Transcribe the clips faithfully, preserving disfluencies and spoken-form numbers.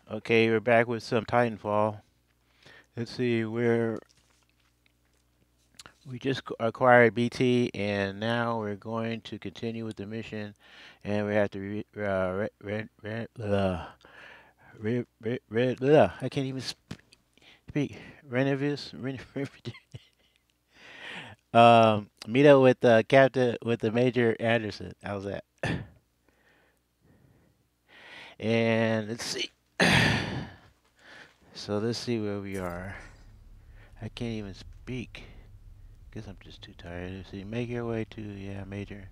Okay, we're back with some Titanfall. Let's see, we're we just c- acquired B T, and now we're going to continue with the mission, and we have to re, uh, re, re, re, uh, re, re, re, uh, I can't even speak. Renovis, Ren, um, meet up with uh, Captain with the Major Anderson. How's that? And let's see. So let's see where we are. I can't even speak. Guess I'm just too tired. Let's see. Make your way to yeah, Major.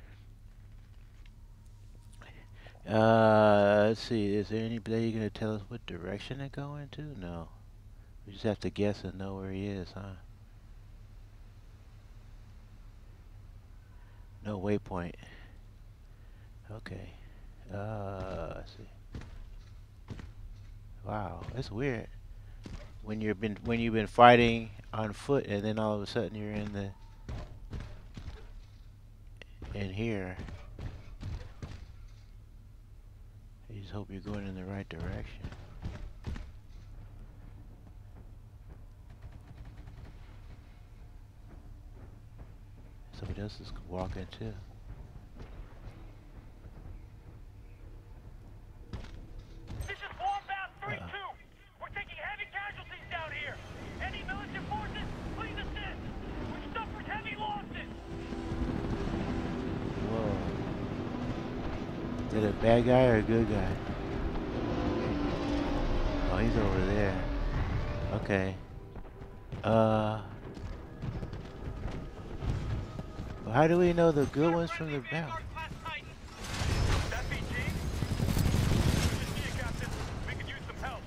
Uh, let's see. Is there anybody gonna tell us what direction to go into? No. We just have to guess and know where he is, huh? No waypoint. Okay. Uh, let's see. Wow, that's weird. When you've been when you've been fighting on foot, and then all of a sudden you're in the in here. You just hope you're going in the right direction. Somebody else is walking too. This is Warbound Uh-oh. three two. We're taking heavy casualties down here. Any militant forces, please assist. We've suffered heavy losses. Whoa. Is it a bad guy or a good guy? Oh, he's over there. Okay. Uh, well, how do we know the good Got a ones from friendly the bad? Vanguard class Titan. That B T? Good to see you, Captain. We could use some help.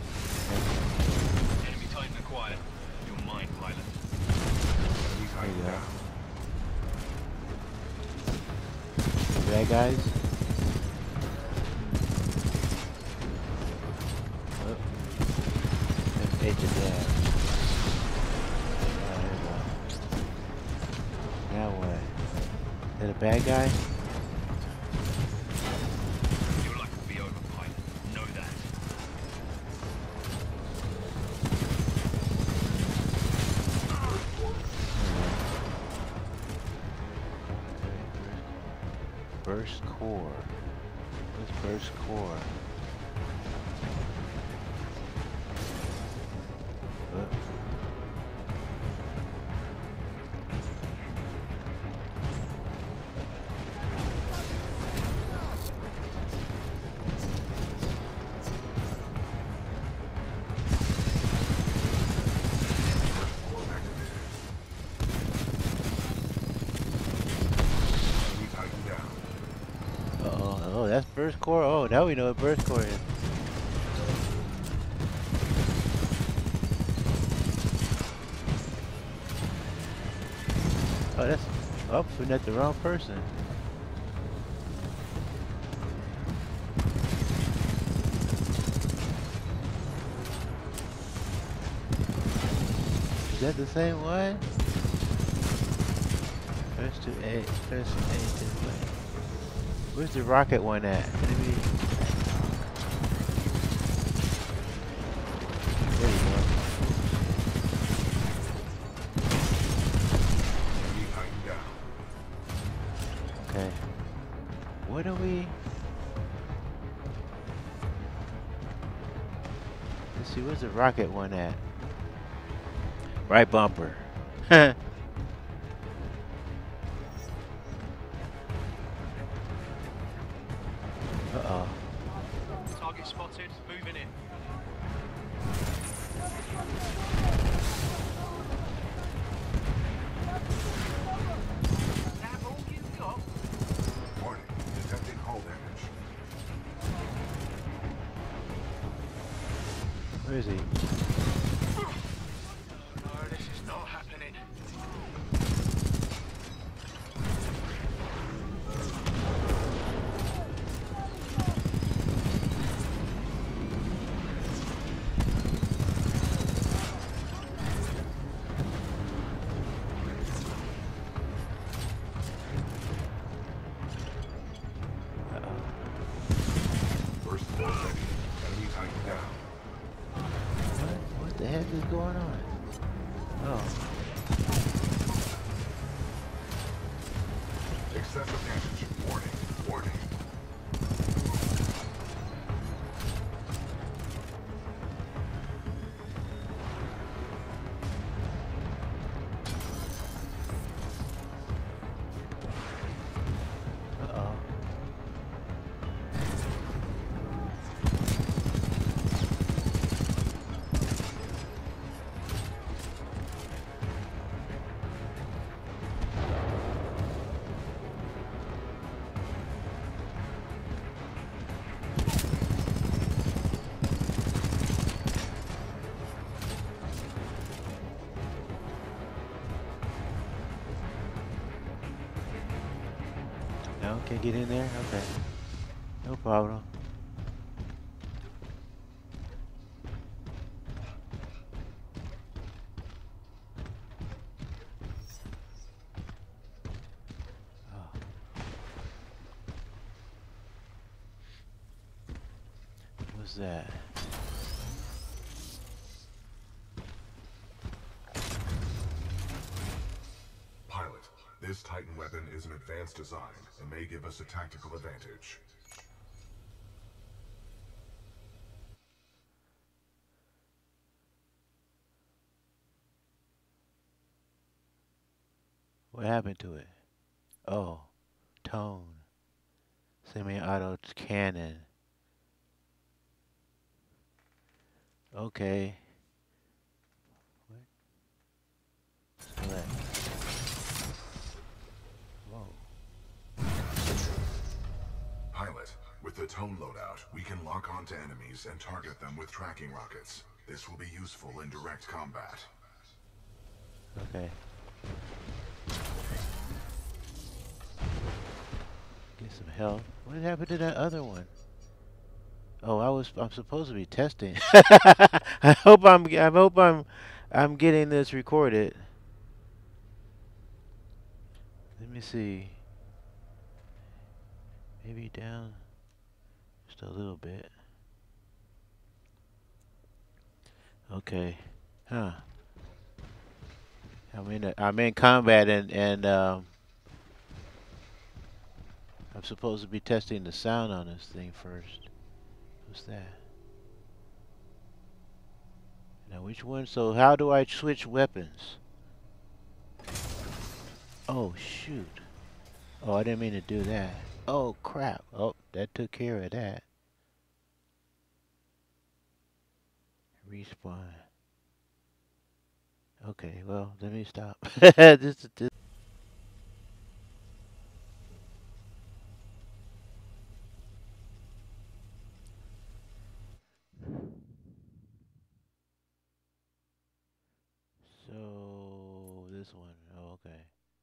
Enemy Titan acquired. Your mind, pilot. There you go. Bad guys? Oh, that's edge of that. Oh, there you go. Now what? Is that a bad guy? Your luck will be over, pilot. Know that. Burst core. What's burst core? Uh, Uh-oh. Oh, that's burst core? Oh, now we know what burst core is. Oh, that's... Oh, shooting at the wrong person. Is that the same one? First to A, first to A to the way. Where's the rocket one at? Maybe... There you go. Okay. What are we... Let's see, where's the rocket one at? Right bumper. Uh-oh. Target spotted. Moving in. That all you got? Warning, detecting hull damage. Where is he? No, this is not happening. Uh-oh. First four seconds. Enemy Titan down. is going on? Oh. Excessive damage. Warning. Warning. Uh-oh. No, can't get in there? Okay. No problem. Oh. What's that? Pilot, this Titan weapon is an advanced design and may give us a tactical advantage. What happened to it? Oh, tone. Semi-auto cannon. Okay. What? Select. Whoa. Pilot, with the tone loadout, we can lock onto enemies and target them with tracking rockets. This will be useful in direct combat. Okay. Get some help. What happened to that other one? Oh, I was I'm supposed to be testing. I hope I'm I hope I'm I'm getting this recorded. Let me see. Maybe down just a little bit. Okay. Huh. I'm in a, I'm in combat and and um I'm supposed to be testing the sound on this thing first. What's that? Now which one? So how do I switch weapons? Oh shoot. Oh, I didn't mean to do that. Oh crap. Oh, that took care of that. Respawn. Okay, well, let me stop. this, this. So this one. Oh, okay.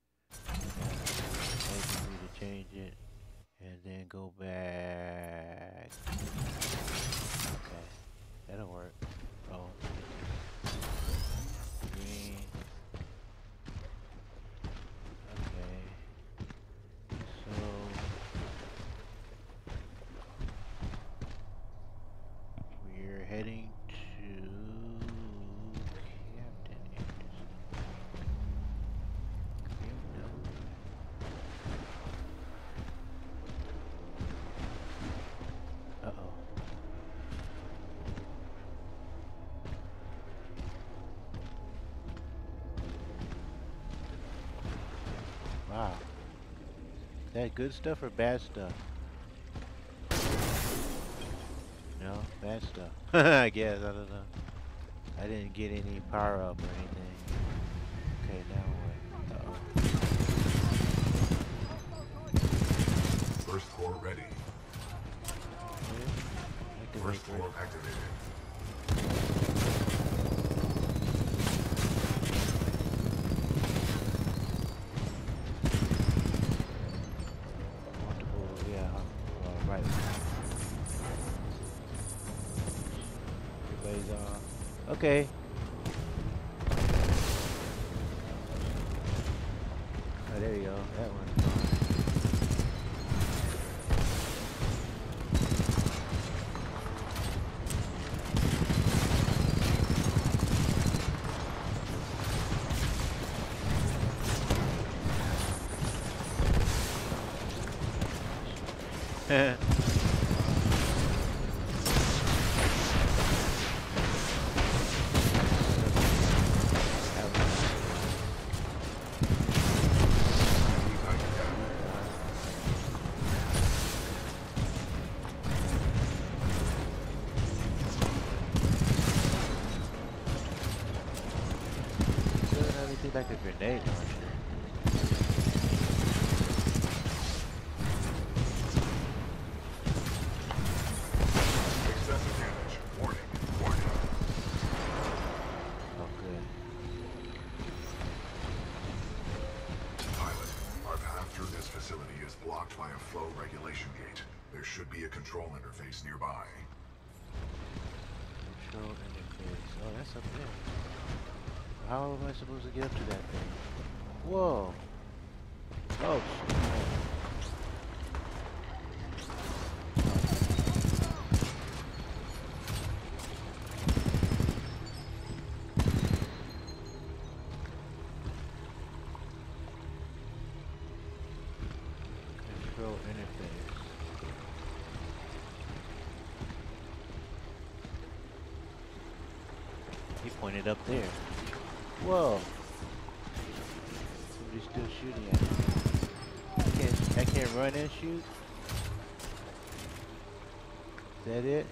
I need to change it and then go back. Okay, that'll work. Oh, green. Okay. So we're heading to Captain Anderson. Criminal. Uh-oh. Wow. Is that good stuff or bad stuff? No, bad stuff. I guess, I don't know. I didn't get any power up or anything. Okay, now what? Uh-oh. First floor ready. Activate First floor first. activated. Multiple, yeah, uh, right. Everybody's on. Okay. Oh, there you go. That one's on. Still have anything like a grenade launcher. Excessive damage. Warning. Warning. Oh, good. Pilot, our path through this facility is blocked by a flow regulation gate. There should be a control interface nearby. Control interface. Oh, that's up there. How am I supposed to get up to that thing? Whoa. Oh, shit. Control interface. He pointed up there. Whoa. Somebody's still shooting at me. I can't, I can't run and shoot? Is that it?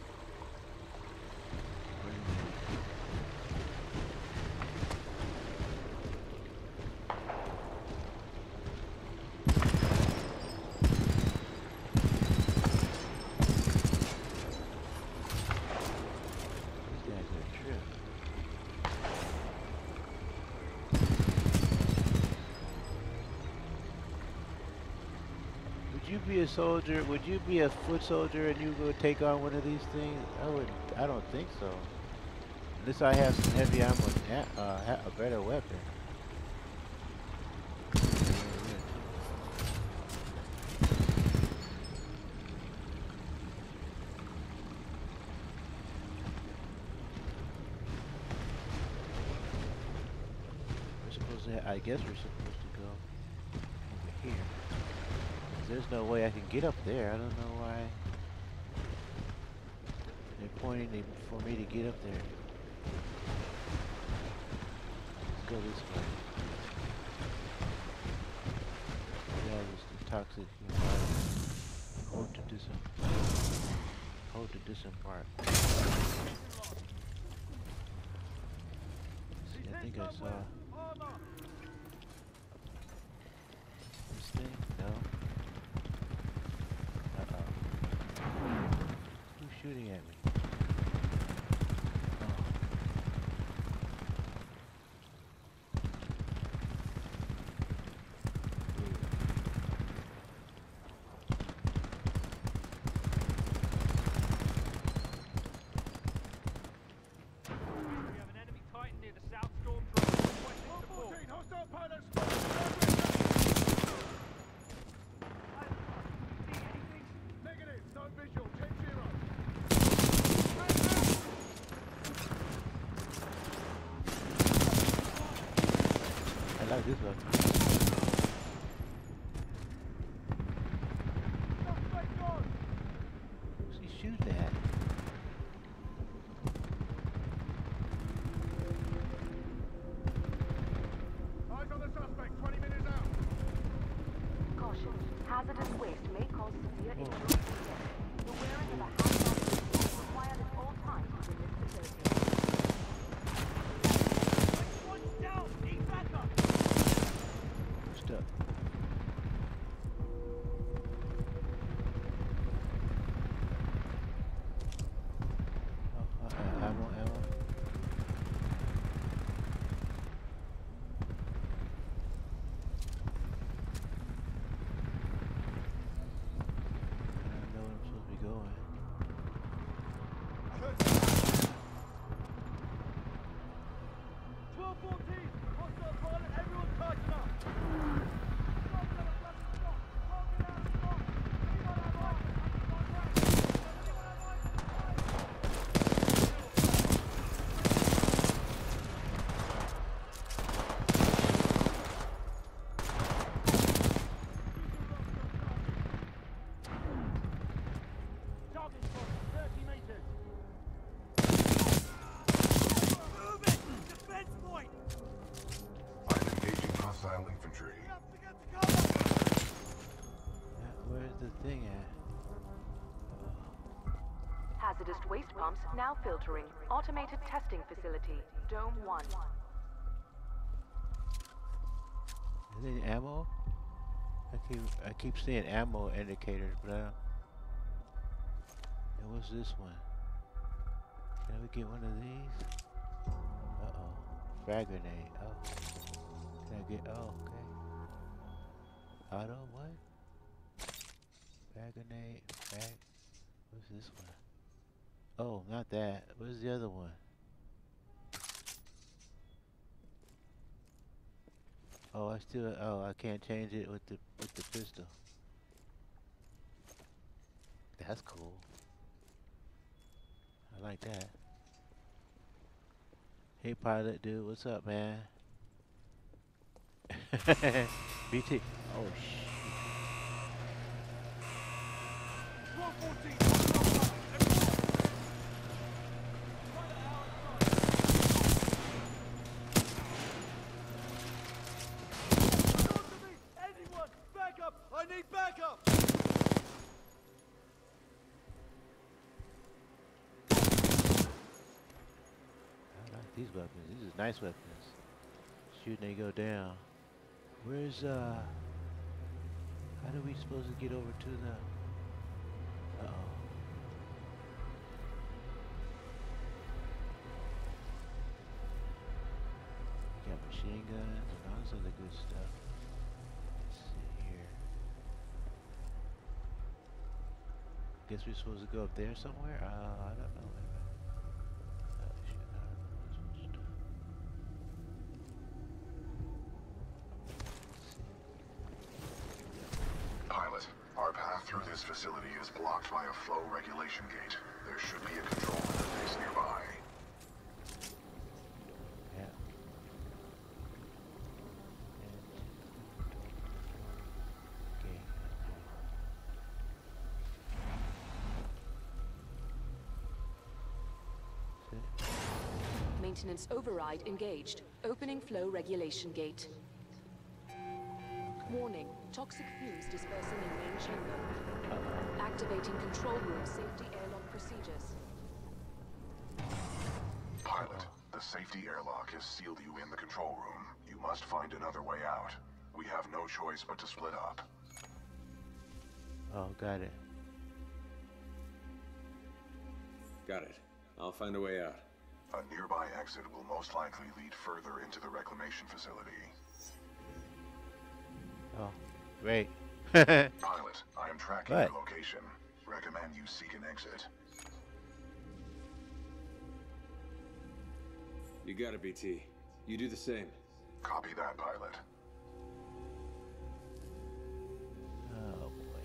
These guys are a trip. Would you be a soldier? Would you be a foot soldier and you go take on one of these things? I would. I don't think so. Unless I have some heavy ammo, and a- uh, ha- a better weapon. We're supposed to. Ha I guess we're supposed to go over here. 'Cause there's no way I can get up there. I don't know why. They're pointing they- for me to get up there. Let's go this way. Yeah, this the toxic environment. Hold to disem. Hold to disembark. See, I think I saw this thing. No. Uh oh. Who's shooting at me? We have an enemy Titan near the South Storm Train. Requesting support. Hostile pilots! Negative, no visual, ten zero. I like this one. Suspect gone! Who's he shooting at? Eyes on the suspect, twenty minutes out. Caution. Hazardous waste may cause severe injury. The wearing of a hazmat is required at all times within this facility. One's down. Need backup. Stuck. Hazardous waste pumps now filtering. Automated testing facility. Dome one. Is it ammo? I keep I keep seeing ammo indicators, but I don't. And what's this one? Can we get one of these? Uh oh. Frag grenade. Oh. Can I get oh okay. Auto what? Frag grenade. Frag. What's this one? Oh, not that. What's the other one? Oh, I still. Oh, I can't change it with the with the pistol. That's cool. I like that. Hey, pilot dude, what's up, man? B T. Oh shit. one fourteen. Anyone! Backup! I need backup! I like these weapons. These are nice weapons. Shoot, they go down. Where's uh? How do we supposed to get over to the? Uh oh. We got machine guns and all this other good stuff. Let's see here. Guess we're supposed to go up there somewhere? Uh, I don't know. Oh shit, I don't know what we're supposed to do. Pilot, our path through this facility is blocked by a flow regulation gate. There should be a control interface nearby. Yeah. Okay. Maintenance override engaged. Opening flow regulation gate. Warning. Toxic fumes dispersing in main chamber. Activating control room safety airlock procedures. Pilot, the safety airlock has sealed you in the control room. You must find another way out. We have no choice but to split up. Oh, got it. Got it. I'll find a way out. A nearby exit will most likely lead further into the reclamation facility. Oh, great. Pilot, I am tracking What? your location. Recommend you seek an exit. You got it, B T. You do the same. Copy that, pilot. Oh boy.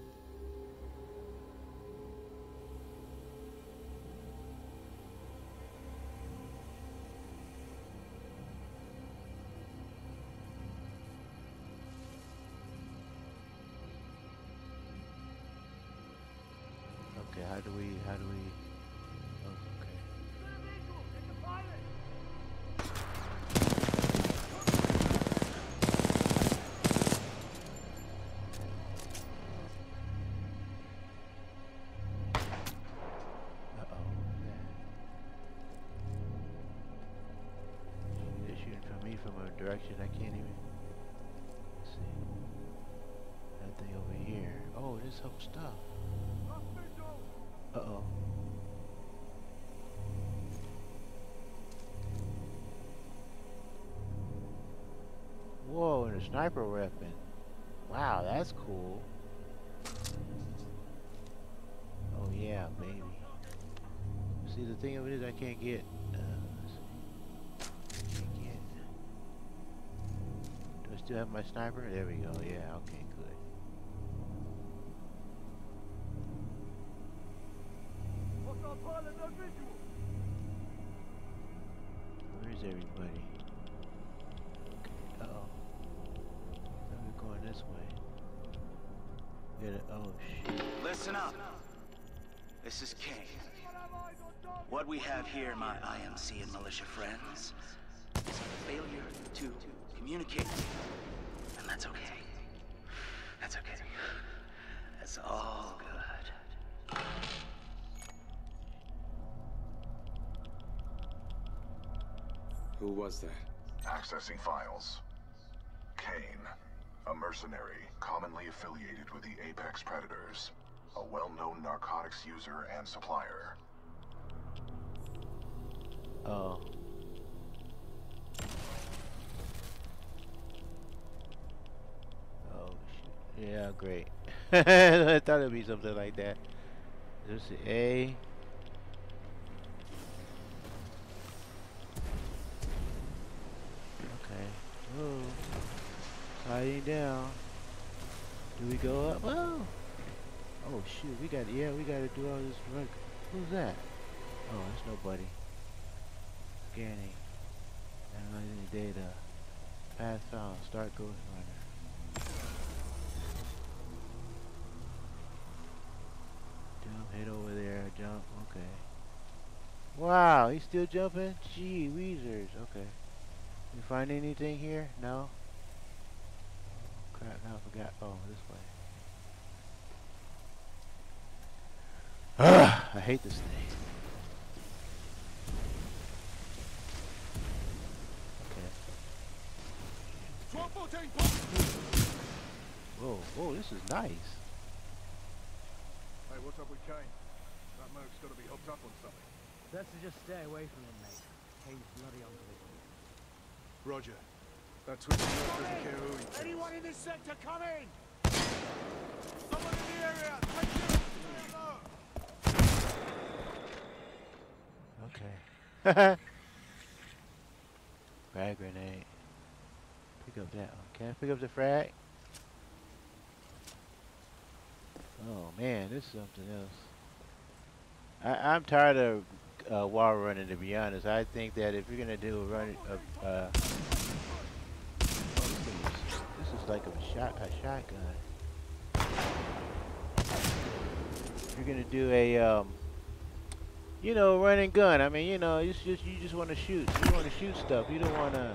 Okay, how do we, how do we, oh, okay. It's the pilot! Uh-oh, they're shooting from me from a direction I can't even, let's see, that thing over here, oh, there's some stuff, uh-oh. Whoa, and a sniper weapon. Wow, that's cool. Oh yeah, baby. See, the thing of it is I can't get, uh, let's see. Can't get. Do I still have my sniper? There we go, yeah, okay, good. Hostile pilot, no visual! Where's everybody? Okay, uh-oh. We're going this way. Get it, oh shit. Listen up. This is King. What we have here, my I M C and militia friends, is a failure to communicate. And that's okay. That's okay. That's all good. Who was that? Accessing files. Kane, a mercenary commonly affiliated with the Apex Predators, a well-known narcotics user and supplier. Oh. Oh shit. Yeah, great. I thought it'd be something like that. There's the A. Okay. Whoa. Sliding down. Do we go up? Oh. Oh shoot. We got. Yeah, we got to do all this work. Who's that? Oh, that's nobody. Scanning. Analyzing data. Path found. Start Ghost Runner. Jump. Head over there. Jump. Okay. Wow. He's still jumping? Gee, Weezers. Okay. You find anything here? No? Oh, crap. Now I forgot. Oh, this way. Ah, I hate this thing. Whoa, whoa, this is nice. Hey, what's up with Kane? That Merc's got to be hooked up on something. Best to just stay away from him, mate. Kane's bloody onto this. Roger. That Twitter doesn't care who he kills. Anyone in this sector, come in! Someone in the area! Take it! Okay. Frag grenade. Pick up that one. Can I pick up the frag? Oh man, this is something else. I, I'm tired of uh, wall running, to be honest. I think that if you're gonna do a run of, uh, oh, this, is, this is like a shot, a shotgun. If you're gonna do a, um, you know, run and gun. I mean, you know, it's just you just want to shoot. You want to shoot stuff. You don't want to.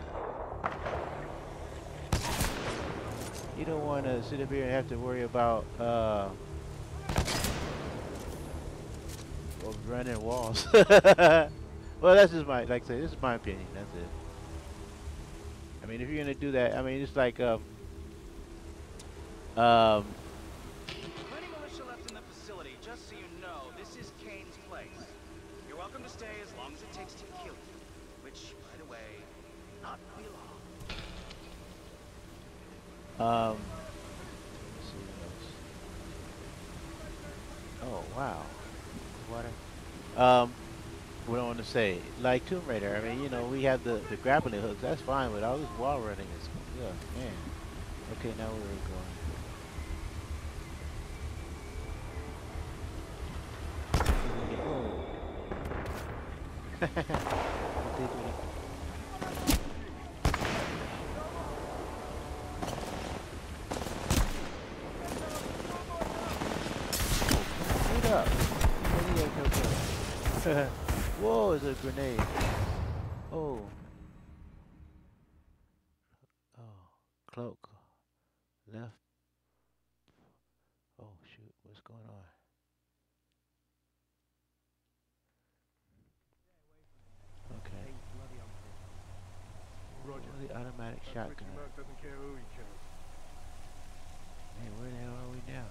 You don't want to sit up here and have to worry about uh, well, running walls. Well, that's just my, like I say, this is my opinion. That's it. I mean, if you're gonna do that, I mean, it's like um, um. Plenty militia left in the facility. Just so you know, this is Kane's place. You're welcome to stay as long as it takes to kill you. Which, by the way, not be long. Um, let's see what else. Oh wow, water. Um, what I want to say, like Tomb Raider. I mean, you know, we have the the grappling hooks. That's fine, but all this wall running is, yeah, man. Okay, now where we're going. Up. Whoa, it's a grenade. Oh. Oh. Cloak. Left. Oh, shoot. What's going on? Okay. Roger. Oh, the automatic That shotgun. Richie Merc doesn't care who he kills. Hey, where the hell are we now?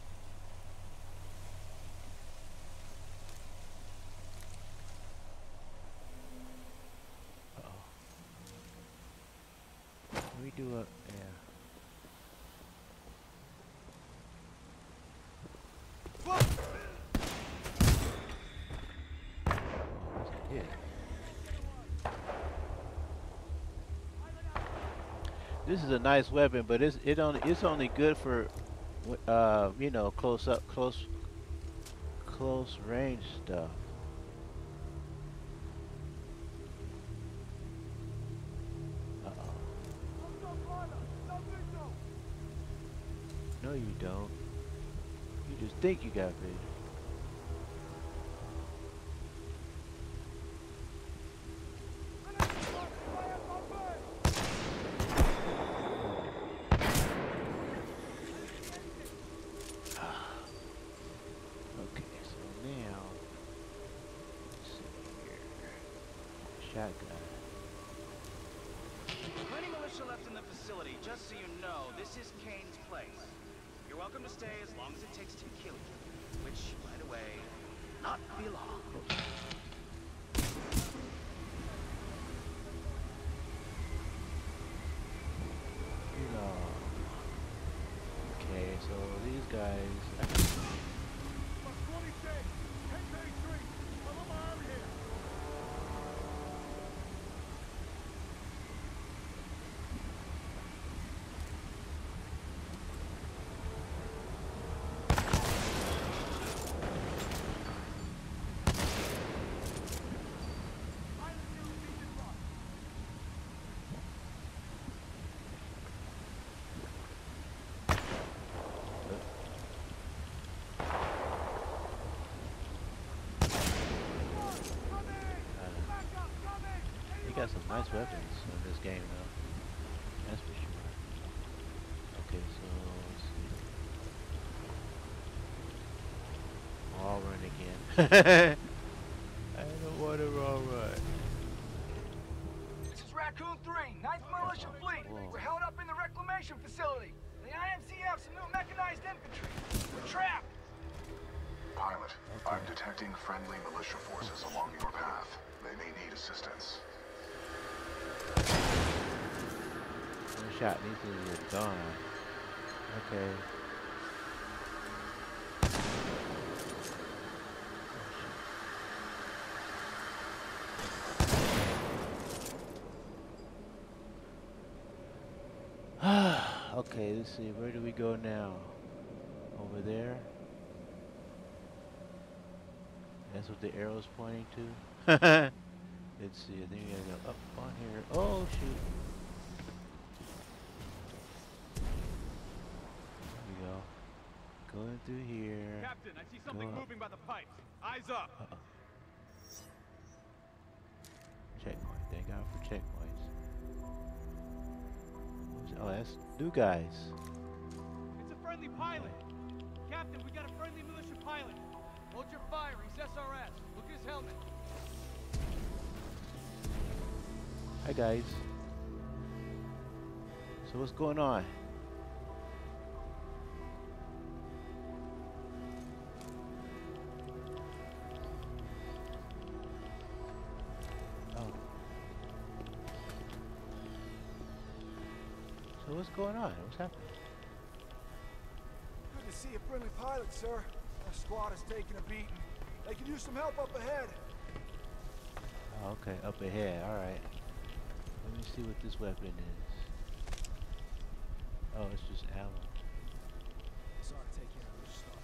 We do a, yeah. What? Oh, that's a hit. This is a nice weapon, but it's it only it's only good for, uh, you know, close up, close, close range stuff. No, you don't. You just think you got vision. Okay, so now, let's see here. Shotgun. facility. Just so you know, this is Kane's place. You're welcome to stay as long as it takes to kill you. Which, by the way, not be long. You know. Okay, so these guys. twenty-six, ten thirty-three. I'm on my arm here. He got some nice weapons in this game, though. That's for sure. Okay, so let's see. I'll run again. I don't want to all run. This is Raccoon three, ninth Militia Fleet. Whoa. We're held up in the reclamation facility. The I M C have some new mechanized infantry. We're trapped. Pilot, Okay. I'm detecting friendly militia forces along your path. They may need assistance. One shot, these things are gone. Okay. Okay, let's see, where do we go now? Over there? That's what the arrow's pointing to? Let's see, I think we gotta go up on here. Oh, shoot. There we go. Going through here. Captain, I see something Go up. moving by the pipes. Eyes up. Uh-oh. Checkpoint. Thank God for checkpoints. Oh, that's new guys. It's a friendly pilot. Captain, we got a friendly militia pilot. Hold your fire. He's S R S. Look at his helmet. Hi guys. So what's going on? Oh. So what's going on? What's happening? Good to see a friendly pilot, sir. Our squad is taking a beating. They could use some help up ahead. Oh, okay, up ahead. All right. Let me see what this weapon is. Oh, it's just ammo. Sorry to take care of this stuff.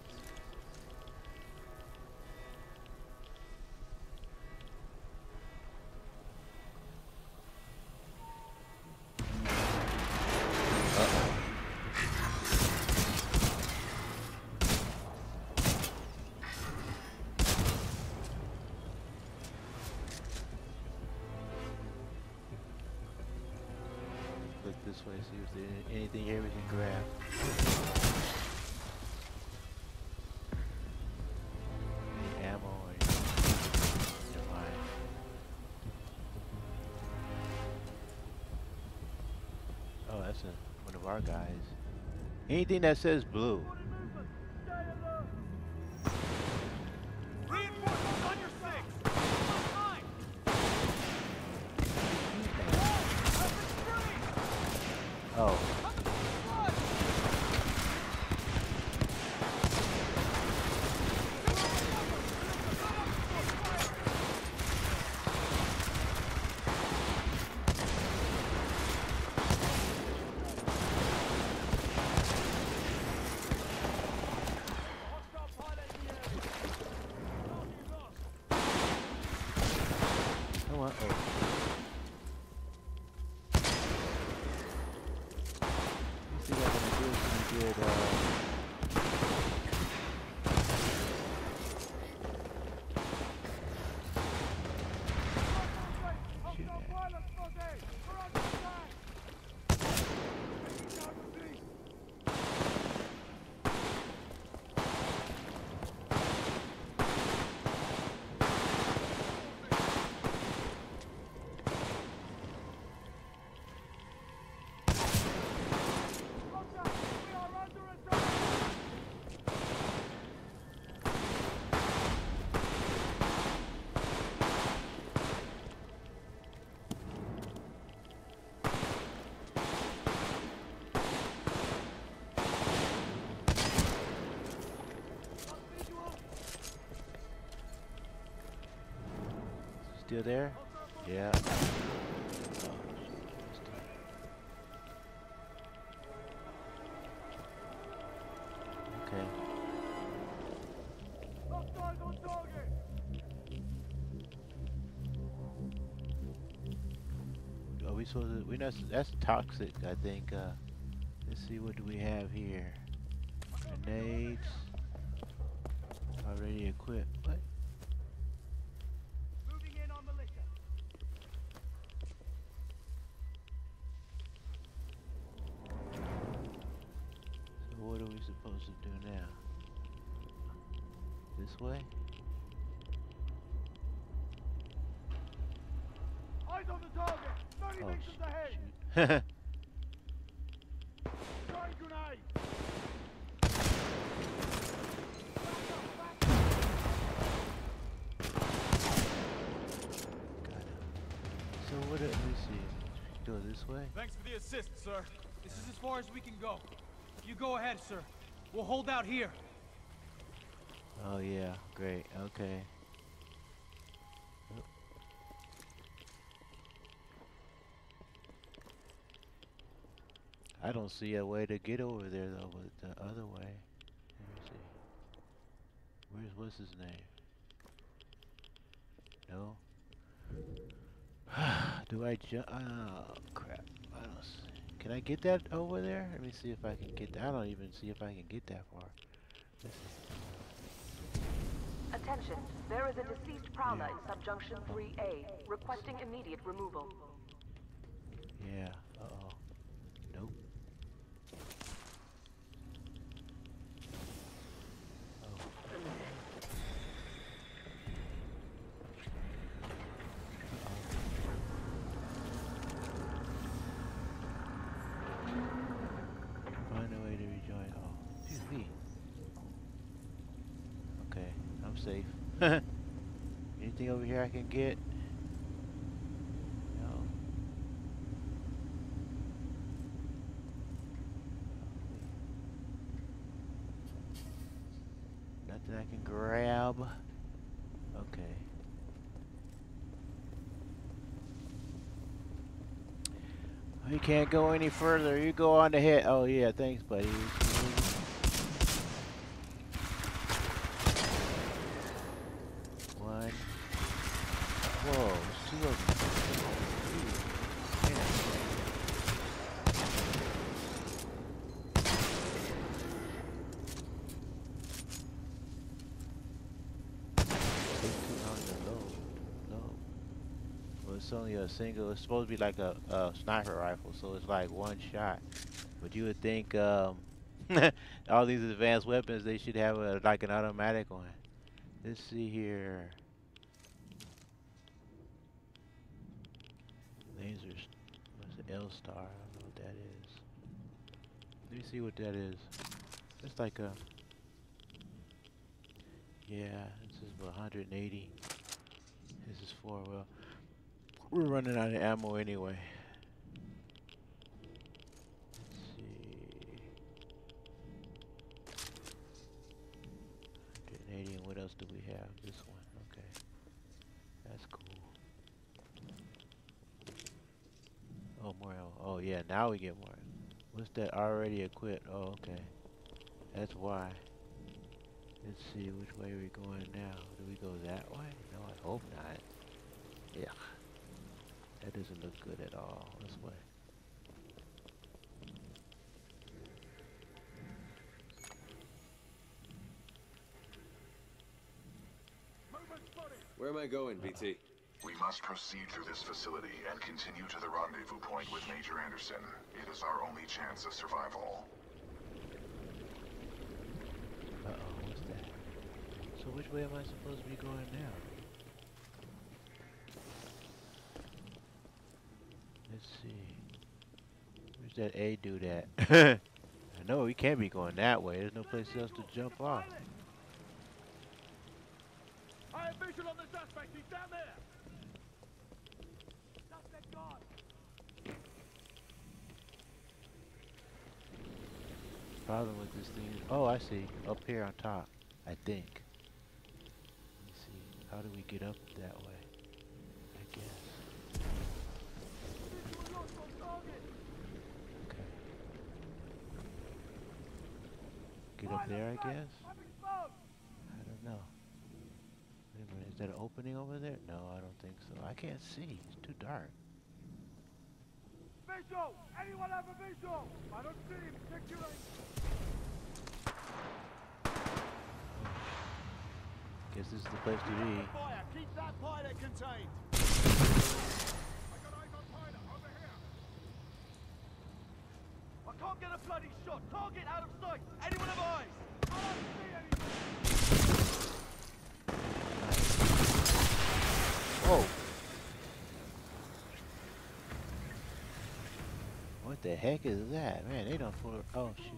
Look this way, see if there's anything here we can grab. Any ammo or anything? Never mind. Oh, that's a, one of our guys. Anything that says blue. Reinforcements on your six. Line. Oh. still there? Yeah. Oh, shit. Okay. Hostile on target! Are we supposed to? We not. That's toxic. I think. Uh, let's see. What do we have here? Grenades. Already equipped. What? Moving in on militia. So what are we supposed to do now? This way? Eyes on the target! thirty Oh, meters ahead! shoot. Throwing grenade! Got him. So what? Let me see. Go this way. Thanks for the assist, sir. This is as far as we can go. You go ahead, sir. We'll hold out here. Oh yeah. Great. Okay. Oh. I don't see a way to get over there though, but the other way. Let me see. Where's what's his name? No. Do I jump? Oh crap! I don't see. Can I get that over there? Let me see if I can get that. I don't even see if I can get that far. Let's see. Attention, there is a deceased prowler in subjunction three A, requesting immediate removal. Yeah. Uh oh. Nope. Oh. Find a way to rejoin. Oh, excuse me. Okay, I'm safe. Anything over here I can get? No. Nothing I can grab. Okay. You can't go any further. You go on ahead. Oh yeah, thanks, buddy. One. Whoa, there's two of them. It's only a single. It's supposed to be like a, a sniper rifle, so it's like one shot. But you would think um, all these advanced weapons, they should have a, like an automatic one. Let's see here. Lasers. What's the L star? I don't know what that is. Let me see what that is. It's like a. Yeah, this is one hundred eighty. This is four. Well. We're running out of ammo anyway. Let's see. one eighty, and what else do we have? This one, okay. That's cool. Oh, more ammo. Oh, yeah, now we get more. What's that already equipped? Oh, okay. That's why. Let's see which way we're going now. Do we go that way? No, I hope not. Yeah. That doesn't look good at all. This way. Where am I going, B T? We must proceed through this facility and continue to the rendezvous point with Major Anderson. It is our only chance of survival. Uh-oh, what's that? So which way am I supposed to be going now? Let's see. Where's that A dude at? I know we can't be going that way. There's no place else to jump off. I have visual on the suspect. He's down there. Suspect gone. Problem with this thing is, oh, I see. Up here on top, I think. Let me see. How do we get up that way? Get up there, I guess? I don't know. Wait a minute, is that an opening over there? No, I don't think so. I can't see. It's too dark. Visual! Anyone have a visual? I don't see him. Check your range. Guess this is the place to be. Fire! Keep that pilot contained! I got eyes on pilot! Over here! I can't get a bloody shot. Target out of sight. Anyone have eyes? I don't see anything! Whoa! What the heck is that? Man, they don't pull. Oh, shoot.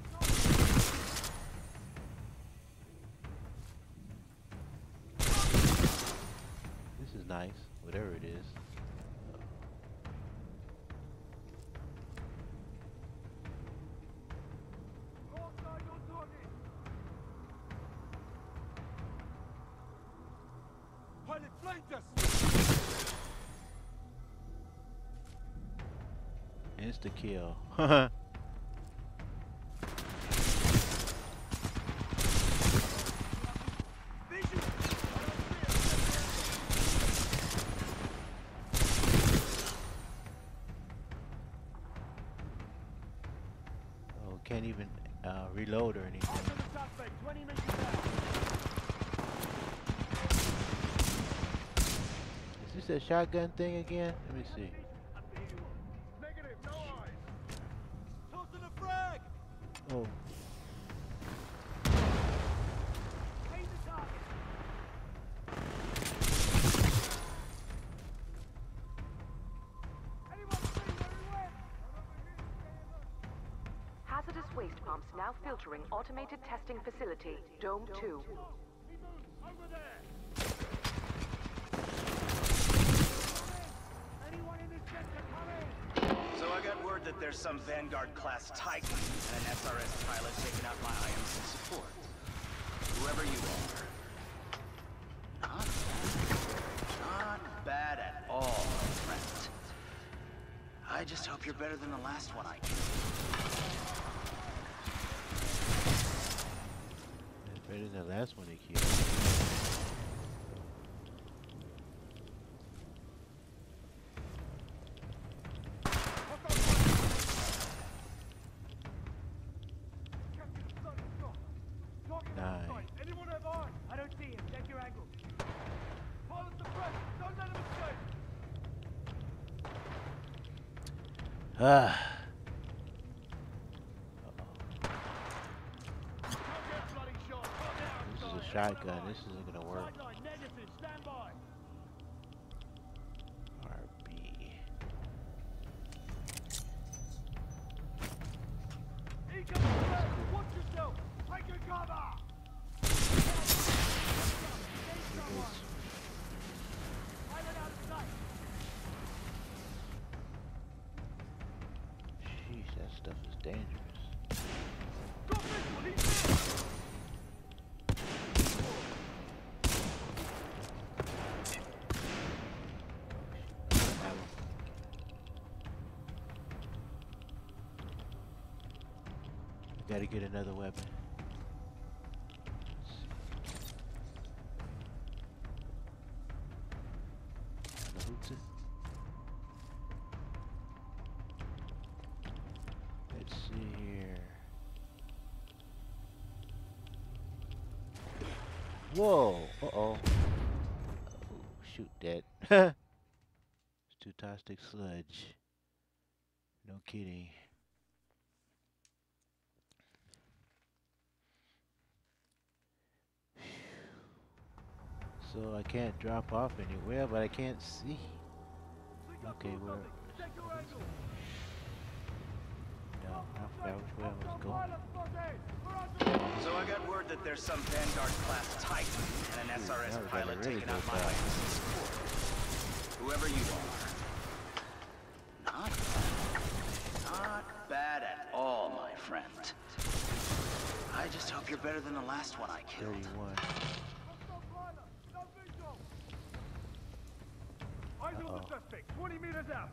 This is nice, whatever it is. Pilot flanked us! Insta kill. Oh, can't even uh, reload or anything. Is this that shotgun thing again? Let me see. Negative, no eyes! Tossing a frag. Oh. Aim the target! Anyone see where he went? Hazardous waste pumps now filtering automated testing facility, Dome two. He moved! Over there! Anyone in this sector come in? So I got word that there's some Vanguard-class Titan and an S R S pilot taking out my I M C support. Whoever you are. Not bad. Not bad at all, my friend. I just hope you're better than the last one I killed. It's better than the last one he killed. Nine. Anyone have eyes? I don't see him. Check your angle. Pilot the press. Don't let him escape. Ah. Don't get bloody shot. Hold out. This is a shotgun. This isn't gonna work. Sideline negative. Stand by. R B. Eco press. Watch yourself. Take your cover. Pilot out of sight. Sheesh, that stuff is dangerous. Got visual. He's there. I gotta get another weapon. Let's see here. Whoa! Uh oh. Oh, shoot that. It's too toxic sludge. No kidding. So I can't drop off anywhere, but I can't see. Okay, where? No, I forgot which way I was going. So I got word that there's some Vanguard-class Titan and an S R S that was pilot really taking out good my I fast. M C support. Whoever you are. Not bad. Not bad at all, my friend. I just hope you're better than the last one I killed. thirty-one. Eyes on the suspect. twenty meters out.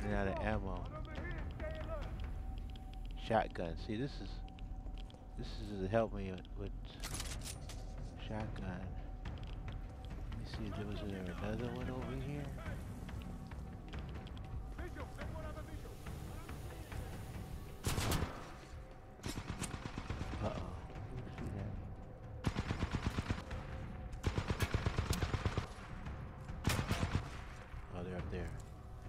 running out of ammo. Shotgun. See, this is this is to help me with, with shotgun. Let me see if there was there another one over here. Uh oh. See that? Oh, they're up there.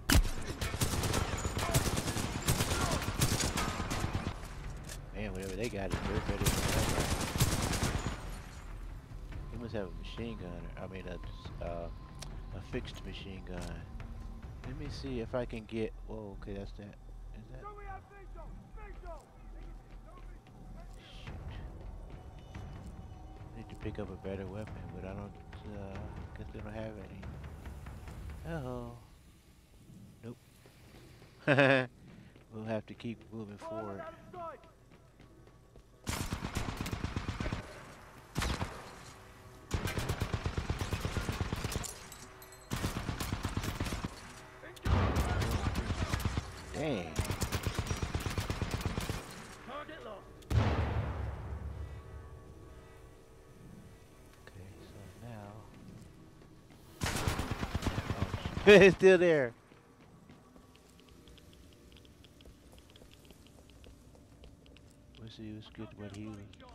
Man, whatever they got is way better than that. They must have a machine gun. Or, I mean, a uh, a fixed machine gun. Let me see if I can get. Whoa, okay, that's that. Is that? Shoot. Need to pick up a better weapon, but I don't. Uh, guess they don't have any. Oh. Nope. We'll have to keep moving forward. Dang. Target locked. Okay, so now. Oh, it's still there. Let's see who's good what he was.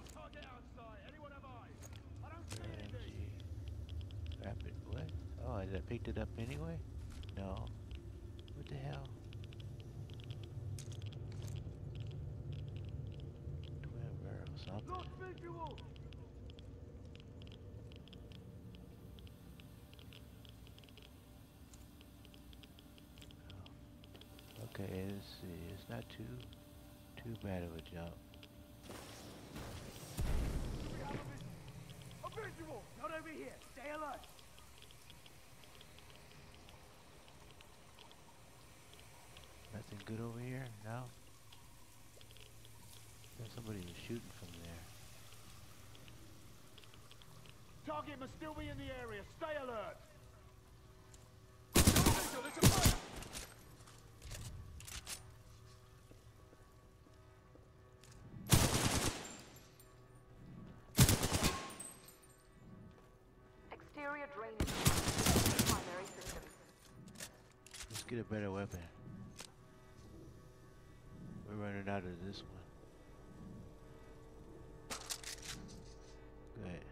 Rapid, what? Oh, did I picked it up anyway? No. What the hell? Twin barrel something. Okay, let's see. It's not too too bad of a jump. A visual! Not over here. Stay alert. Nothing good over here? No? There's somebody was shooting from there. Target must still be in the area. Stay alert. Exterior drainage. Primary systems. Let's get a better weapon. We're running out of this one. Good.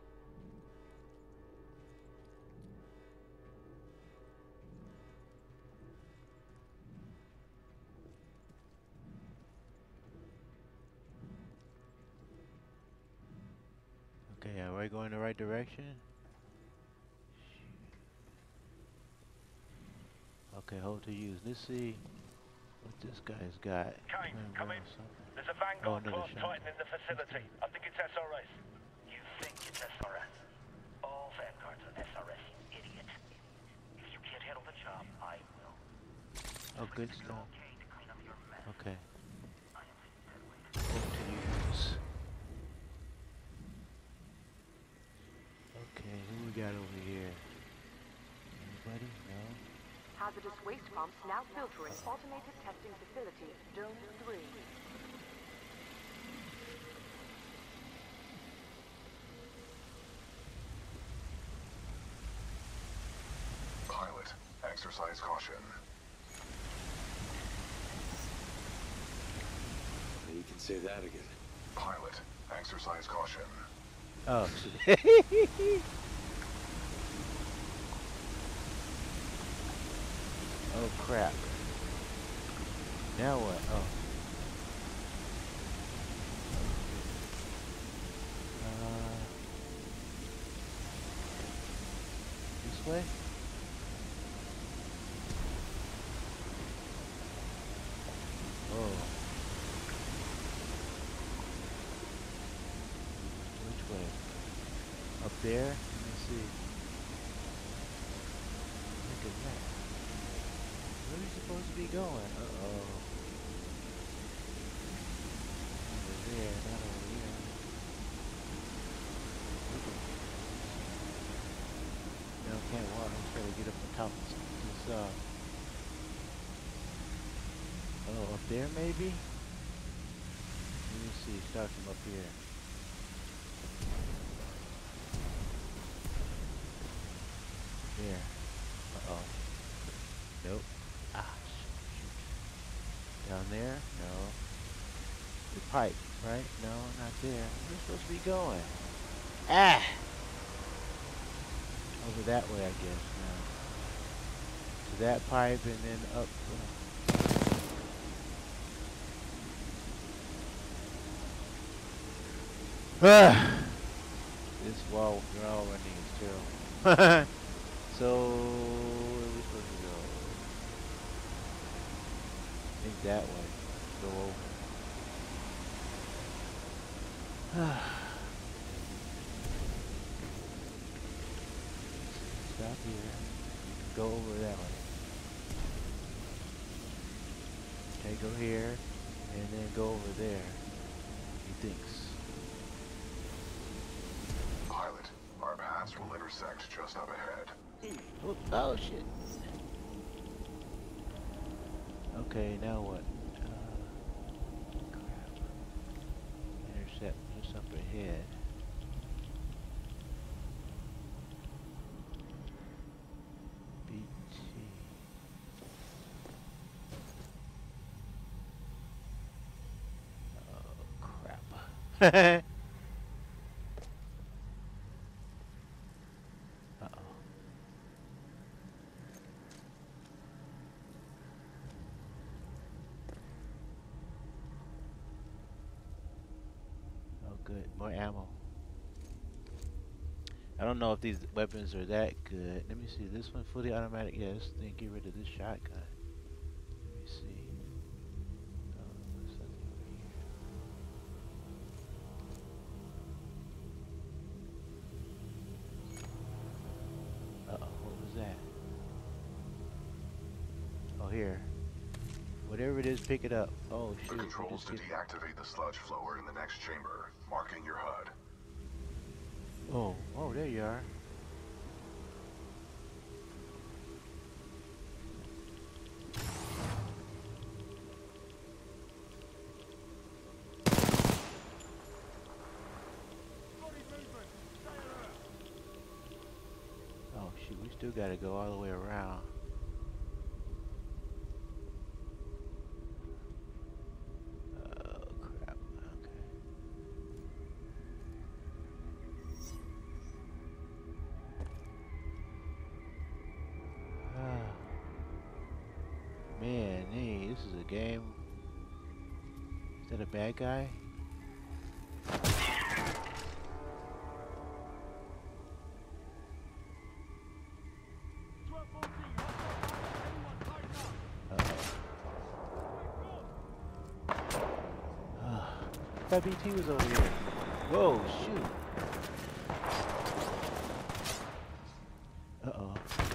Okay, are we going the right direction? Okay, hold to use. Let's see what this guy's got. Kane, Twin come in. barrel something. There's a Oh, Vanguard another class shot. Titan in the facility. I think it's S R S. You think it's S R S? All Vanguards are S R S, you idiot. If you can't handle the job, I will. Oh, good stuff. Okay to clean up your mess. Okay. I am dead weight. Hold to use. Okay, who we got over here? Anybody? No? Hazardous waste pumps now filtering automated testing facility, Dome three. Pilot, exercise caution. You can say that again. Pilot, exercise caution. Oh, shit. Oh, crap. Now what? Oh. Uh, this way? Oh. Which way? Up there? Let me see. Look at that. Where are we supposed to be going? Uh-oh. Over there, not over here. Look at No, can't walk. I'm trying to get up on top of this, uh... Oh, up there maybe? Let me see, start from up here. There. Uh-oh. Nope. Ah, shoot. Down there? No. The pipe, right? No, not there. We're supposed to be going. Ah! Over that way, I guess. Now. To that pipe and then up. Ah! This wall, wall running is terrible. So, where are we supposed to go? I think that way. Go over. Stop here. Go over that way. Okay, go here, and then go over there. He thinks. Pilot, our paths will intersect just up ahead. Oh, oh shit. Okay, now what? Uh, crap. Intercept just up ahead. B T. Oh, crap. Good, more ammo. I don't know if these weapons are that good. Let me see, this one fully automatic. Yeah, this thing, get rid of this shotgun. Let me see. Oh, there's something over here. Uh-oh, what was that? Oh, here. Whatever it is, pick it up. Oh, shoot. The controls to deactivate the sludge flower in the next chamber, marking your H U D. Oh, oh, there you are. Oh, shoot, we still gotta go all the way around. Man, hey, this is a game. Is that a bad guy? I thought B T was over here. Whoa, shoot. Uh-oh.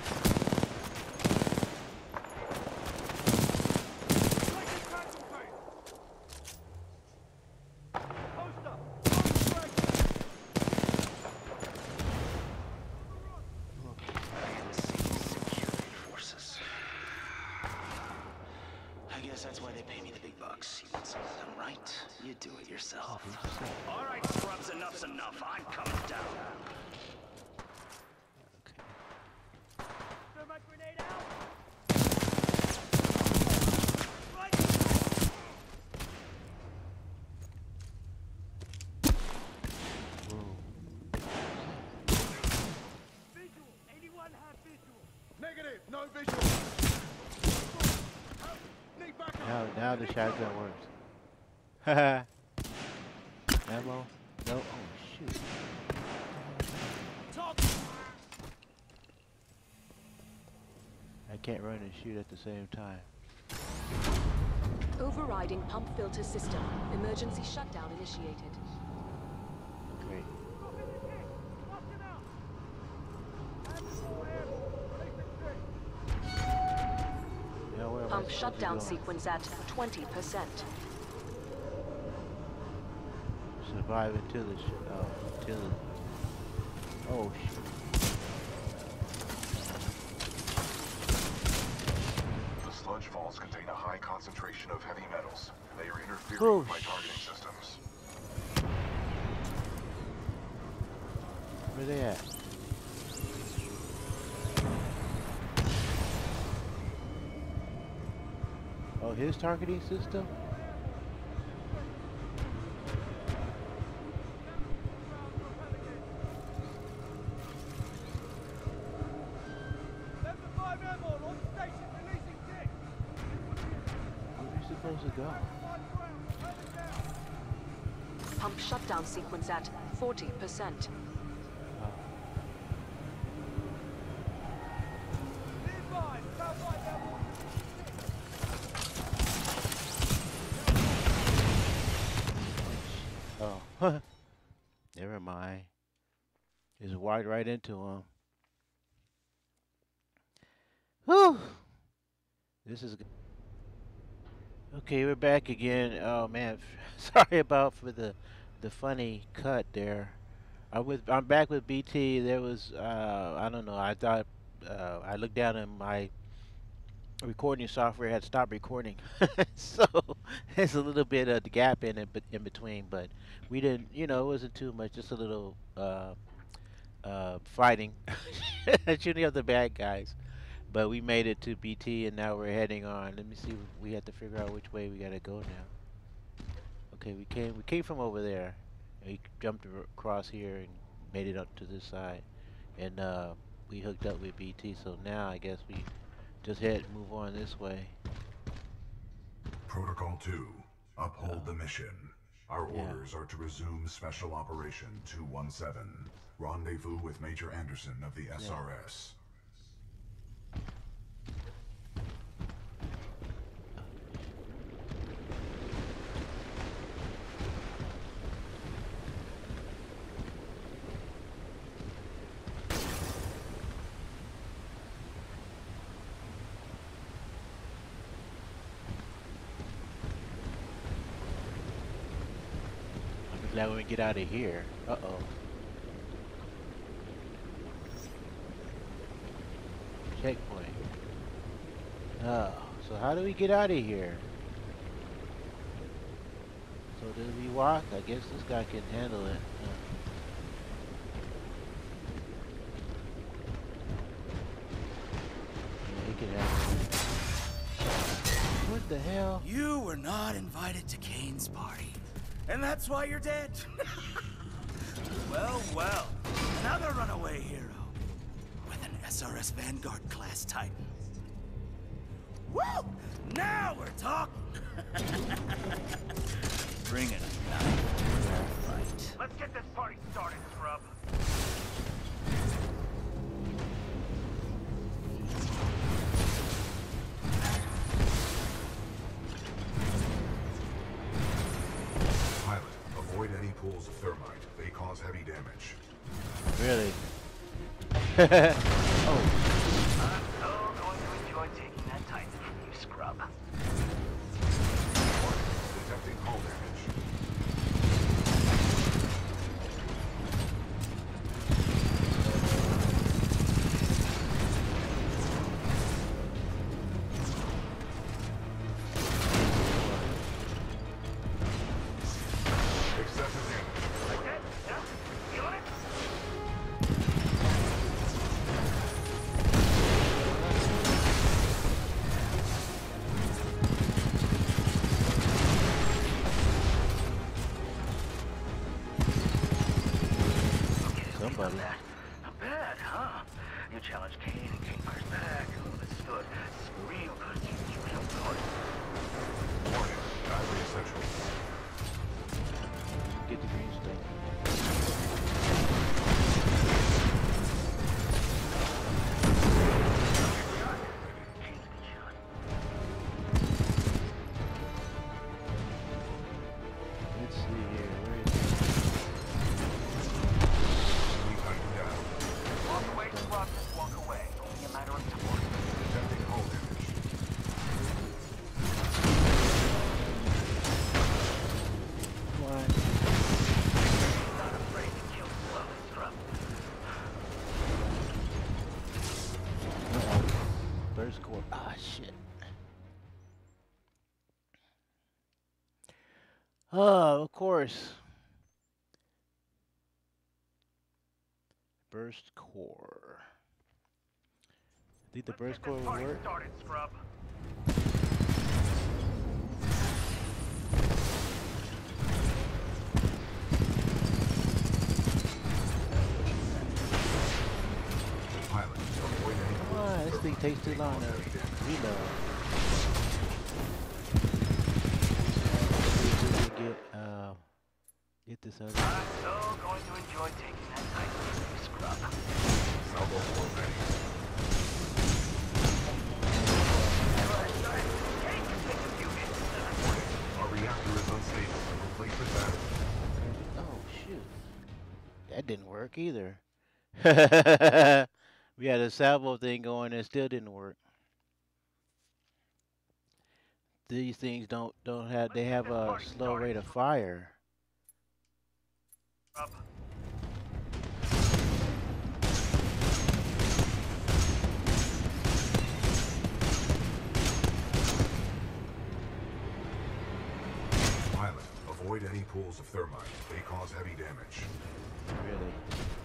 That's why they pay me the big bucks. You want something done right, you do it yourself. All right, scrubs, enough's enough. I'm coming down. Okay. Thermite grenade out! Visual! eighty-one have visual! Negative! No visual! Now, now the shotgun works. Haha. Ammo? No. Oh shoot. I can't run and shoot at the same time. Overriding pump filter system. Emergency shutdown initiated. Great. Pump shutdown sequence at twenty percent. Survive until the sh oh, until the oh shoot. The sludge falls contain a high concentration of interfering Oh, with my targeting systems. where they at? Oh, his targeting system? Level five airborne on station, releasing six. Where are we supposed to go? Pump shutdown sequence at forty percent. Oh. Oh, never mind. Just walked right into him. Whew. This is good. Okay, we're back again. Oh man, sorry about for the the funny cut there. I'm with I'm back with B T. There was uh, I don't know. I thought uh, I looked down and my recording software had stopped recording, so there's a little bit of the gap in it, but in between. But we didn't, you know, it wasn't too much. Just a little uh, uh, fighting, shooting up the bad guys. But we made it to B T, and now we're heading on. Let me see. We have to figure out which way we gotta go now. Okay, we came. We came from over there. And we jumped ar- across here and made it up to this side, and uh, we hooked up with B T. So now I guess we just head move on this way. Protocol two. Uphold Uh, the mission. Our yeah. orders are to resume Special Operation two one seven. Rendezvous with Major Anderson of the S R S. I'm glad when we get out of here. Uh oh. Checkpoint. Oh, so how do we get out of here? So do we walk? I guess this guy can handle it. Huh. Yeah, he can handle it. What the hell? You were not invited to Kane's party, and that's why you're dead. Well, well, another runaway hero with an S R S Vanguard class Titan. Woo! Now we're talking. Bring it. Right. Let's get this party started, scrub. Pilot, avoid any pools of thermite. They cause heavy damage. Really? Oh, I'm so going to enjoy taking that Titan from you, scrub. Detecting hull damage. Excessive damage. Like that? Yeah? Feeling it? somebody. Not bad, huh? You challenged Kane and Kane fires back. Oh, this is good. This is real good. You, you killed good. Warning. Battery essential. Get the green stuff. Kane's a good shot. Let's see here. Where is it? We tighten down. Walk away, scrub. Just walk away. Only a matter of time. Detecting hull damage. Come on. Not afraid to kill slowly, scrub. Uh-oh. First core. Ah, shit. Oh, of course. Burst core. Think the burst core will work? Started, scrub. Pilot, avoid any Come on, this thing takes too long to reload. See if we can get uh get this other. I'm so going to enjoy taking that tight scrub. salvo core ready. Our reactor is unstable. Replacement battery. Oh shoot. That didn't work either. We had a salvo thing going and it still didn't work. These things don't don't have they have a slow rate of fire. Scrub. Pilot, avoid any pools of thermite. They cause heavy damage. Really.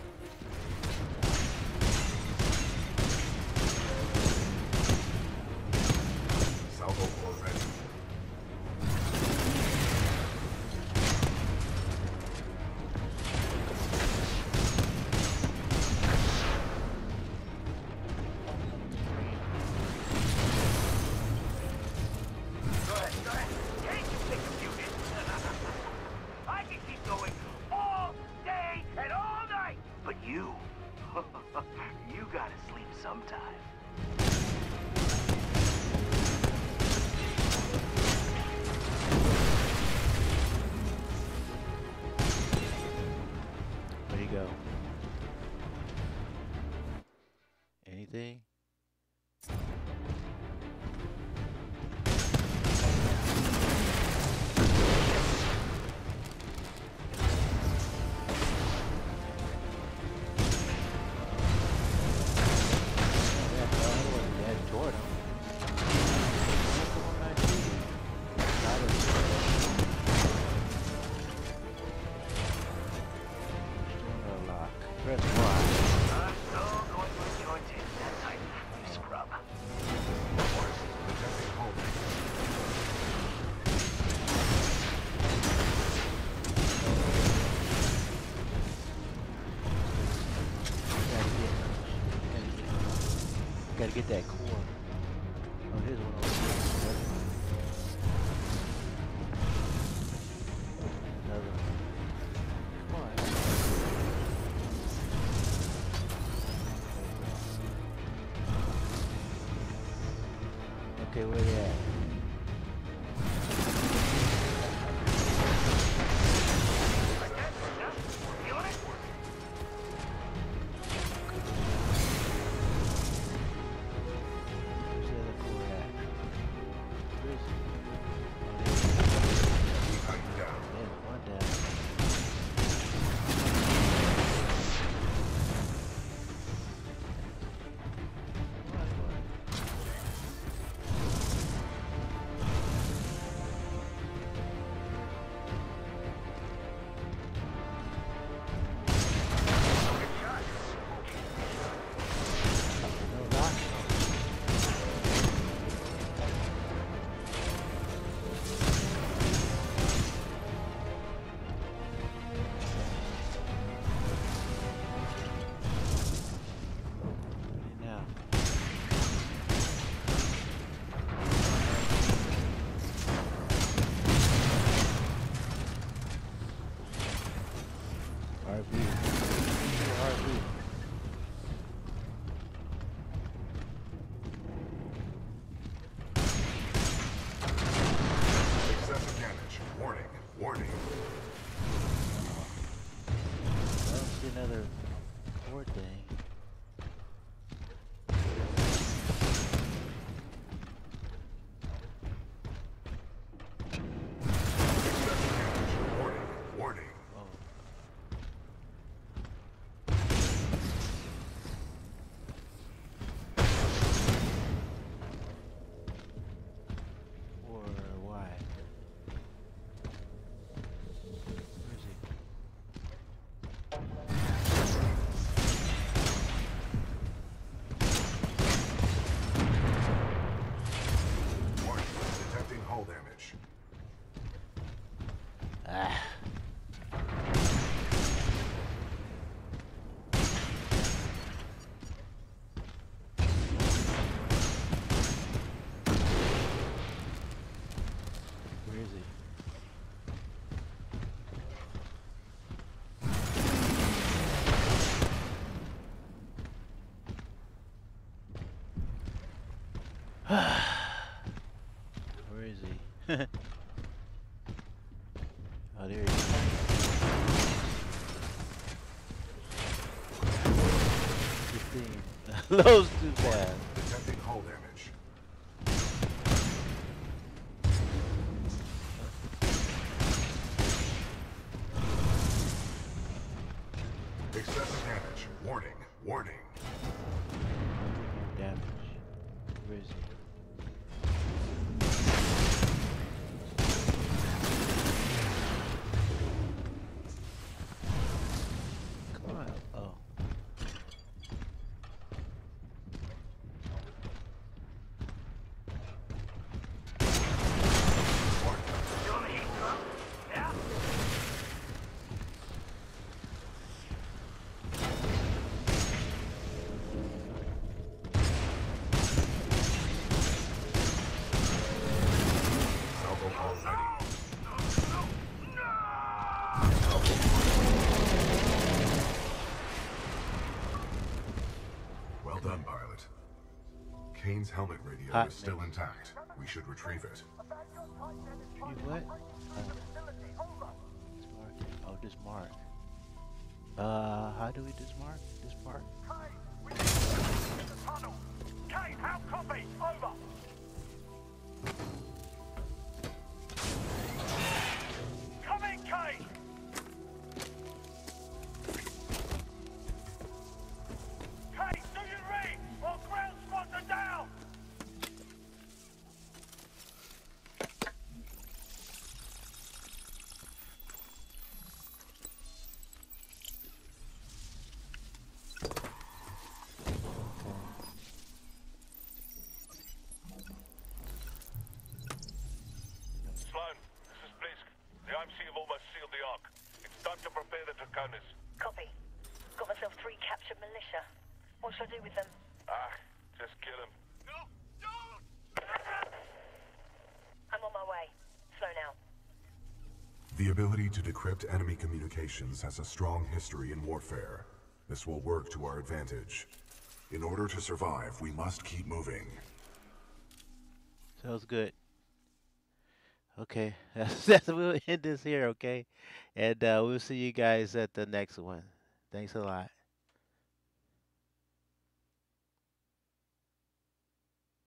Salvo core ready. Go ahead, go ahead. Take your pick of beauty. I can keep going all day and all night. But you, you gotta sleep sometime. Where'd he go? Anything? Press Y. I'm so going to enjoy taking that tight, you scrub. Detecting hull Gotta get, gotta get, gotta get that core. Oh, here's one over here. Another one. Come on. Okay, where they at? Like that? Yeah? Feeling it? Where's the other core at? Where is it? tighten down. There's one down. Come on, come on. Where is he? Oh, there he is. fifteen. Loads too fast. Detecting hull damage. Excessive damage. Warning. Warning. Damage. Where is he? Come on. Oh. You want me to eat some? Yeah? Salvo hull ready. Well done, pilot. Kane's helmet radio Hot is still mix. intact. We should retrieve it. Retrieve what? Oh. Dismark it. Oh, dismark. Uh, how do we dismark? Dismark? Tunnel. Kate, how copy? Over. Come in, Kate. Kate, do you read? Or ground spots are down. Sloan, this is Blisk. The I M C have almost sealed the Ark. It's time to prepare the Draconis. Copy. Got myself three captured militia. What should I do with them? Ah, just kill him. No, don't. I'm on my way. Slow now. The ability to decrypt enemy communications has a strong history in warfare. This will work to our advantage. In order to survive, we must keep moving. Sounds good. Okay, that's, that's we'll end this here, okay? And uh, we'll see you guys at the next one. Thanks a lot.